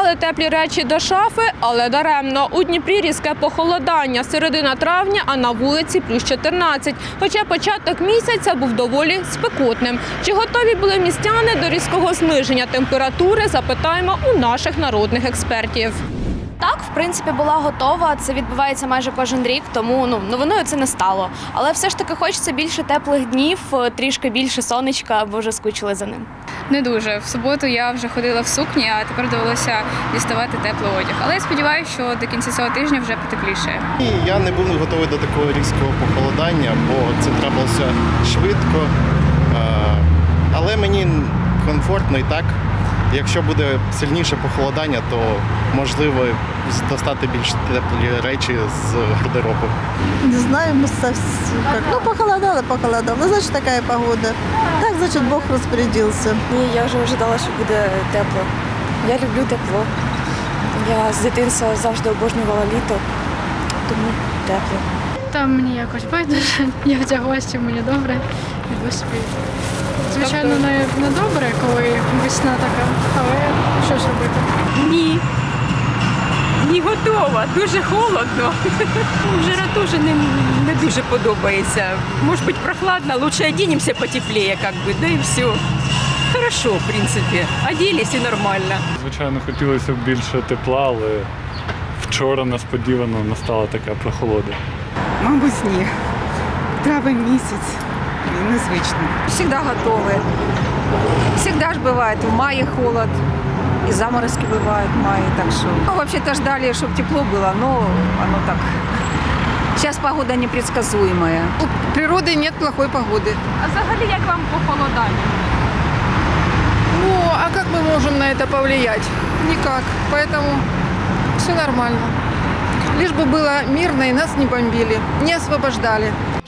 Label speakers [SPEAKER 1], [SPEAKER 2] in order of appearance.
[SPEAKER 1] Сховали теплі речі до шафи, але даремно. У Дніпрі різке похолодання. Середина травня, а на вулиці плюс 14. Хоча початок місяця був доволі спекотним. Чи готові були містяни до різкого зниження температури, запитаємо у наших народних експертів.
[SPEAKER 2] Так, в принципі, була готова. Це відбувається майже кожен рік, тому новиною це не стало. Але все ж таки хочеться більше теплих днів, трішки більше сонечка, бо вже скучили за ним.
[SPEAKER 3] Не дуже. В суботу я вже ходила в сукні, а тепер довелося діставати теплий одяг. Але я сподіваюся, що до кінця цього тижня вже потепліше.
[SPEAKER 4] Я не був готовий до такого різкого похолодання, бо це трапилося швидко. Але мені комфортно і так. Якщо буде сильніше похолодання, то можливо достати більш теплі речі з гардеробу.
[SPEAKER 5] Не знаю, мы как. Ну, похолодало. Значит, такая погода. Так, значит, Бог распорядился.
[SPEAKER 6] Ні, я вже ожидала, що буде тепло. Я люблю тепло. Я з дитинства завжди обожнювала літо, тому тепло.
[SPEAKER 3] Там мені якось байдуже. Я вдяглася, мені добре. Іду собі. Звичайно, не добре, коли весна така, але що ж робити?
[SPEAKER 7] Ні. Не готова, дуже холодно. Жара теж не дуже подобається. Може бути прохладно, лучше одінемося потеплее, да і все. Хорошо, в принципі. Оделись і нормально.
[SPEAKER 8] Звичайно, хотілося б більше тепла, але вчора несподівано настала така прохолода.
[SPEAKER 9] Мабуть, ні. Травень місяць. Незвично.
[SPEAKER 10] Всегда готовы. Всегда же бывает в мае холод, и заморозки бывают в мае, так что... Ну, вообще-то ждали, чтобы тепло было, но оно так... Сейчас погода непредсказуемая.
[SPEAKER 9] У природы нет плохой погоды.
[SPEAKER 1] А взагалі, як вам похолодання?
[SPEAKER 9] Ну, а как мы можем на это повлиять? Никак. Поэтому все нормально. Лишь бы было мирно и нас не бомбили, не освобождали.